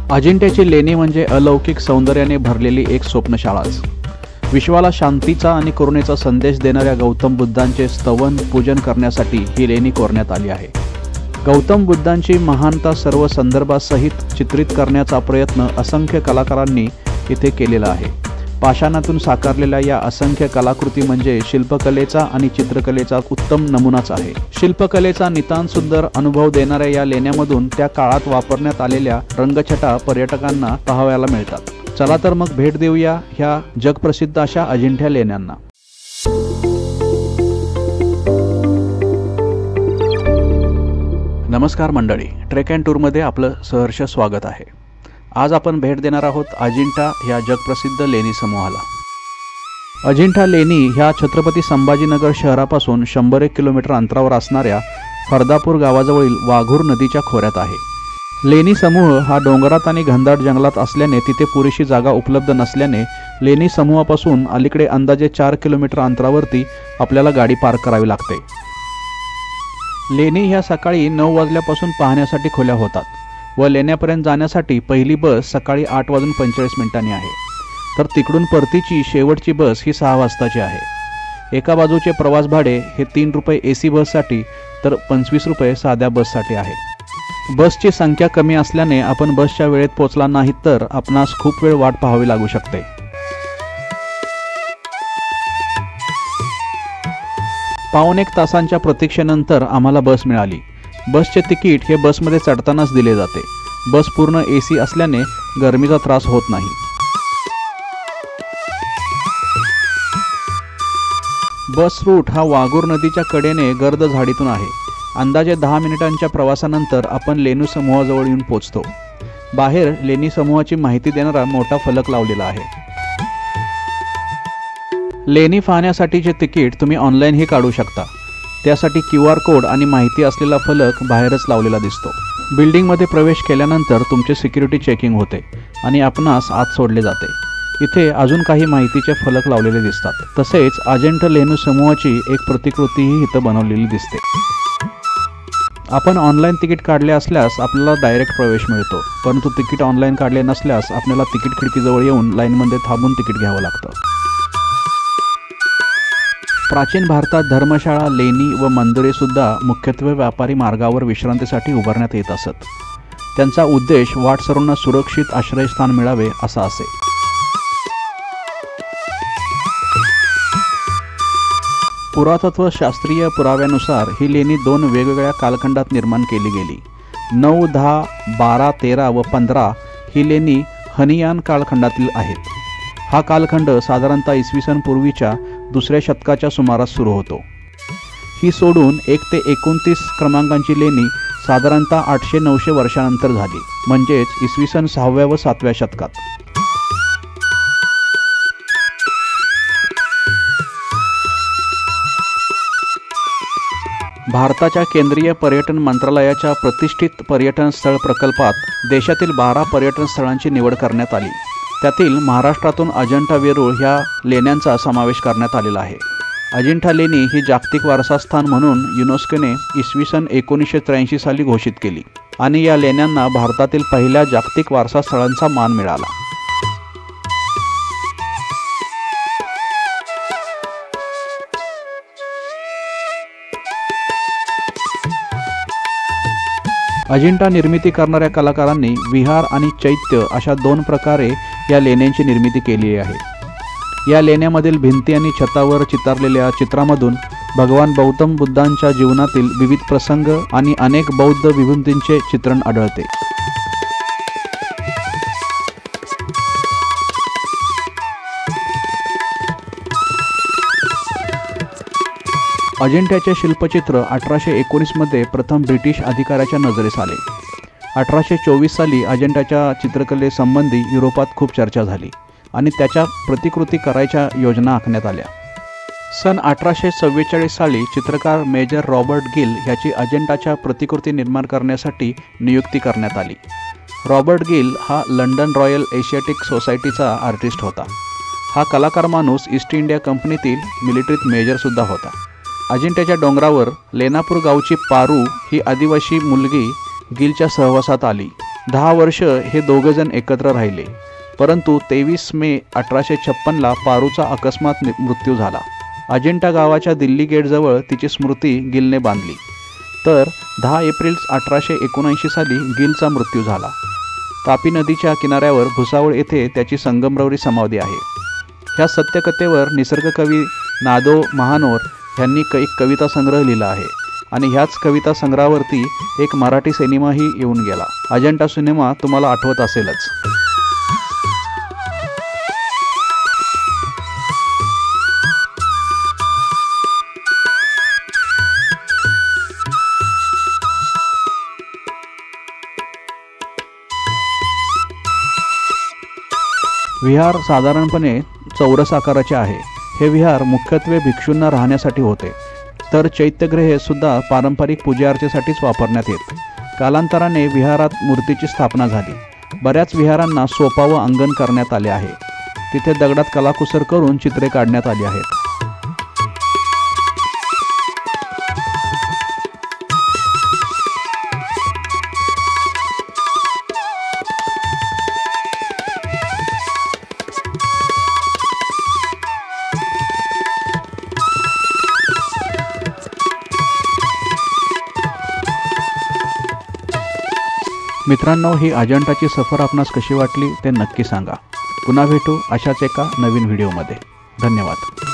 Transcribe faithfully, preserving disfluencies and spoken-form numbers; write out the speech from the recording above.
अजिंठ्याची लेणी म्हणजे अलौकिक सौंदर्याने भरलेली एक स्वप्नशाळाच। विश्वाला शांतीचा आणि करुणेचा संदेश देणाऱ्या गौतम बुद्धांचे स्तवन पूजन करण्यासाठी ही लेणी कोरण्यात आली आहे। गौतम बुद्धांची महानता सर्व संदर्भासहित चित्रित करण्याचा प्रयत्न असंख्य कलाकारांनी इथे केलेला आहे। पाषाणातून साकारलेल्या या असंख्य कलाकृती म्हणजे शिल्पकलेचा आणि चित्रकलेचा उत्तम नमुनाच आहे। शिल्पकलेचा नितांत सुंदर अनुभव देणाऱ्या या लेण्यांमधून त्या काळात वापरण्यात आलेल्या रंगछटा पर्यटकांना पाहायला मिळतात। चला तर मग भेट देऊया ह्या जगप्रसिद्ध अशा अजिंठ्या लेण्यांना। नमस्कार मंडळी, ट्रेक अँड टूरमध्ये आपलं सहर्ष स्वागत आहे। आज आपण भेट देणार आहोत अजिंठा ह्या जगप्रसिद्ध लेणी समूहाला। अजिंठा लेणी ह्या छत्रपती संभाजीनगर शहरापासून शंभर एक किलोमीटर अंतरावर असणाऱ्या फरदापूर गावाजवळील वाघूर नदीच्या खोऱ्यात आहे। लेणी समूह हा डोंगरात आणि घनदाट जंगलात असल्याने तिथे पुरेशी जागा उपलब्ध नसल्याने लेणी समूहापासून अलीकडे अंदाजे चार किलोमीटर अंतरावरती आपल्याला गाडी पार्क करावी लागते। लेणी ह्या सकाळी नऊ वाजल्यापासून पाहण्यासाठी खुल्या होतात व लेण्यापर्यंत जाण्यासाठी पहिली बस सकाळी आठ वाजून पंचेचाळीस मिनिटांनी आहे, तर तिकडून परतीची शेवटची बस ही सहा वाजताची आहे। एका बाजूचे प्रवास भाडे हे तीन रुपये ए सी बससाठी तर पंचवीस रुपये साध्या बससाठी आहे। बसची संख्या कमी असल्याने आपण बसच्या वेळेत पोहोचला नाहीत तर आपणास खूप वेळ वाट पाहावी लागू शकते। पाऊण एक तासांच्या प्रतीक्षेनंतर आम्हाला बस मिळाली। बसचे तिकीट हे बसमध्ये चढतानाच दिले जाते। बस पूर्ण ए सी असल्याने गरमीचा त्रास होत नाही। बस रूट हा वाघूर नदीच्या कडेने गर्द झाडीतून आहे। अंदाजे दहा मिनिटांच्या प्रवासानंतर आपण लेणी समूहाजवळ येऊन पोहोचतो। बाहेर लेणी समूहाची माहिती देणारा मोठा फलक लावलेला आहे। लेणी पाहण्यासाठीचे तिकीट तुम्ही ऑनलाईनही काढू शकता। त्यासाठी क्यू आर कोड आणि माहिती असलेला फलक बाहेरच लावलेला दिसतो। बिल्डिंगमध्ये प्रवेश केल्यानंतर तुमचे सिक्युरिटी चेकिंग होते आणि आपणास आत सोडले जाते। इथे अजून काही माहितीचे फलक लावलेले दिसतात। तसेच अजिंठा लेणी समूहाची एक प्रतिकृतीही इथं बनवलेली दिसते। आपण ऑनलाईन तिकीट काढले असल्यास आपल्याला डायरेक्ट प्रवेश मिळतो, परंतु तिकीट ऑनलाईन काढले नसल्यास आपल्याला तिकीट खिडकीजवळ येऊन लाईनमध्ये थांबून तिकीट घ्यावं लागतं। प्राचीन भारतात धर्मशाळा, लेणी व मंदिरे सुद्धा मुख्यत्वे व्यापारी मार्गावर विश्रांतीसाठी उभारण्यात येत असत। त्यांचा उद्देश वाटसरूंना सुरक्षित आश्रयस्थान मिळावे असा असे। पुरातत्व शास्त्रीय पुराव्यानुसार ही लेणी दोन वेगवेगळ्या कालखंडात निर्माण केली गेली। नऊ, दहा, बारा, तेरा व पंधरा ही लेणी हनियान कालखंडातील आहेत। हा कालखंड साधारणतः इसवी सन पूर्वीच्या दुसऱ्या शतकाच्या सुमारास सुरू होतो। ही सोडून एक ते एकोणतीस क्रमांकांची लेणी साधारणतः आठशे नऊशे वर्षानंतर झाली, म्हणजेच इसवी सन सहाव्या व सातव्या शतकात। भारताच्या केंद्रीय पर्यटन मंत्रालयाच्या प्रतिष्ठित पर्यटन स्थळ प्रकल्पात देशातील बारा पर्यटन स्थळांची निवड करण्यात आली। त्यातील महाराष्ट्रातून अजिंठा वेरूळ ह्या लेण्यांचा समावेश करण्यात आलेला आहे। अजिंठा लेणी ही जागतिक वारसास्थान म्हणून युनेस्कोने इसवी सन एकोणीसशे त्र्याऐंशी साली घोषित केली आणि या लेण्यांना भारतातील पहिल्या जागतिक वारसा स्थळांचा मान मिळाला। अजिंठा निर्मिती करणाऱ्या कलाकारांनी विहार आणि चैत्य अशा दोन प्रकारे या लेण्यांची निर्मिती केली आहे। या लेण्यामधील भिंती आणि छतावर चितारलेल्या चित्रामधून भगवान गौतम बुद्धांच्या जीवनातील विविध प्रसंग आणि अनेक बौद्ध विभूतींचे चित्रण आढळते। अजिंठ्याचे शिल्पचित्र अठराशे एकोणीस मध्ये प्रथम ब्रिटिश अधिकाऱ्याच्या नजरेस आले। अठराशे चोवीस साली अजिंठ्याच्या चित्रकलेसंबंधी युरोपात खूप चर्चा झाली आणि त्याच्या प्रतिकृती करायच्या योजना आखण्यात आल्या। सन अठराशे चव्वेचाळीस साली चित्रकार मेजर रॉबर्ट गिल ह्याची अजिंठाच्या प्रतिकृती निर्माण करण्यासाठी नियुक्ती करण्यात आली। रॉबर्ट गिल हा लंडन रॉयल एशियाटिक सोसायटीचा आर्टिस्ट होता। हा कलाकार माणूस ईस्ट इंडिया कंपनीतील मिलिटरीत मेजरसुद्धा होता। अजिंठ्याच्या डोंगरावर लेनापूर गावची पारू ही आदिवासी मुलगी गिलच्या सहवासात आली दहा वर्ष हे दोघेजण एकत्र राहिले, परंतु तेवीस मे अठराशे छप्पनला पारूचा अकस्मात मृत्यू झाला. अजिंठा गावाच्या दिल्ली गेटजवळ तिची स्मृती गिलने बांधली. तर दहा एप्रिल अठराशे एकोणऐंशी साली गिलचा मृत्यू झाला. तापी नदीच्या किनाऱ्यावर भुसावळ येथे त्याची संगमरवरी समाधी आहे. ह्या सत्यकथेवर निसर्गकवी नादो महानोर यांनी एक कविता संग्रह लिहिला आहे आणि ह्याच कविता संग्रहावरती एक मराठी सिनेमाही येऊन गेला. अजिंठा सिनेमा तुम्हाला आठवत असेलच. विहार साधारणपणे चौरस आकाराचे आहे. हे विहार मुख्यत्वे भिक्षूंना राहण्यासाठी होते, तर चैत्यगृहे सुद्धा पारंपरिक पूजाअर्चेसाठीच वापरण्यात येत. कालांतराने विहारात मूर्तीची स्थापना झाली. बऱ्याच विहारांना सोपा व अंगण करण्यात आले आहे. तिथे दगडात कलाकुसर करून चित्रे काढण्यात आली आहेत. मित्रांनो, ही अजिंठाची सफर आपणास कशी वाटली ते नक्की सांगा. पुन्हा भेटू अशाच एका नवीन व्हिडिओमध्ये. धन्यवाद.